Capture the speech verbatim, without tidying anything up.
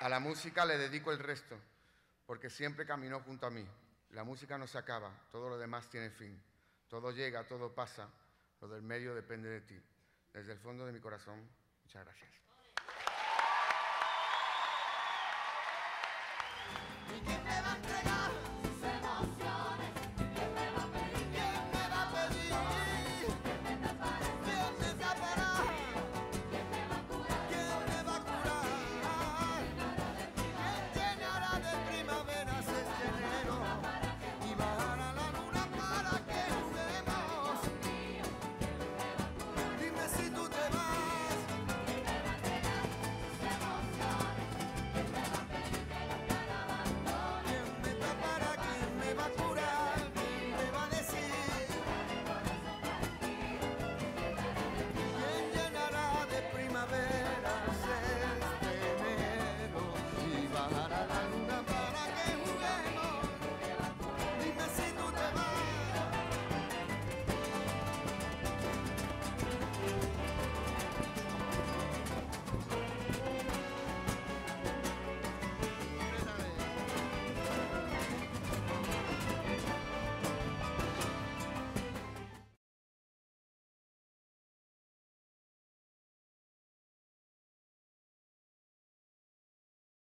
A la música le dedico el resto, porque siempre caminó junto a mí. La música no se acaba, todo lo demás tiene fin. Todo llega, todo pasa, lo del medio depende de ti. Desde el fondo de mi corazón, muchas gracias.